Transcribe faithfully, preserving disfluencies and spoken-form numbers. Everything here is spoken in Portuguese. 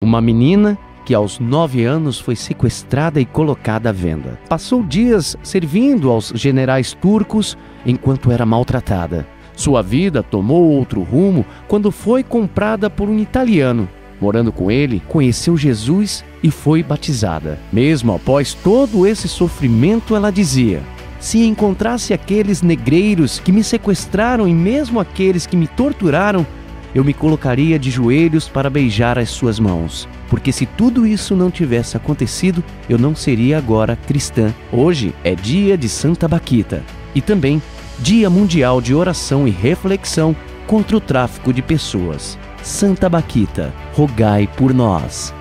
uma menina que aos nove anos foi sequestrada e colocada à venda. Passou dias servindo aos generais turcos enquanto era maltratada. Sua vida tomou outro rumo quando foi comprada por um italiano. Morando com ele, conheceu Jesus e foi batizada. Mesmo após todo esse sofrimento, ela dizia: se encontrasse aqueles negreiros que me sequestraram e mesmo aqueles que me torturaram, eu me colocaria de joelhos para beijar as suas mãos. Porque se tudo isso não tivesse acontecido, eu não seria agora cristã. Hoje é dia de Santa Baquita e também Dia Mundial de Oração e Reflexão contra o Tráfico de Pessoas. Santa Baquita, rogai por nós.